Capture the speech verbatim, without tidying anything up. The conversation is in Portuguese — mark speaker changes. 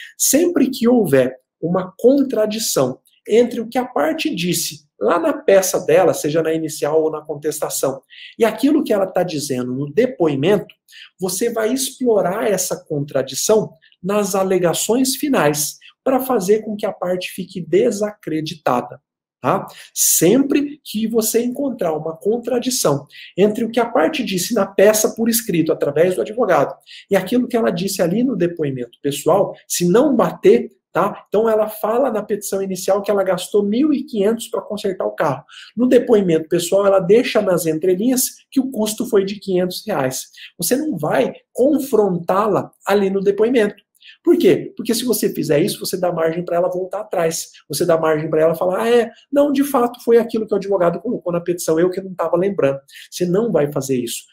Speaker 1: Sempre que houver uma contradição entre o que a parte disse lá na peça dela, seja na inicial ou na contestação, e aquilo que ela está dizendo no depoimento, você vai explorar essa contradição nas alegações finais, para fazer com que a parte fique desacreditada. Tá? Sempre que você encontrar uma contradição entre o que a parte disse na peça por escrito, através do advogado, e aquilo que ela disse ali no depoimento pessoal, se não bater, tá? Então ela fala na petição inicial que ela gastou mil e quinhentos para consertar o carro. No depoimento pessoal, ela deixa nas entrelinhas que o custo foi de quinhentos reais. Você não vai confrontá-la ali no depoimento. Por quê? Porque se você fizer isso, você dá margem para ela voltar atrás. Você dá margem para ela falar, ah, é, não, de fato foi aquilo que o advogado colocou na petição, eu que não estava lembrando. Você não vai fazer isso.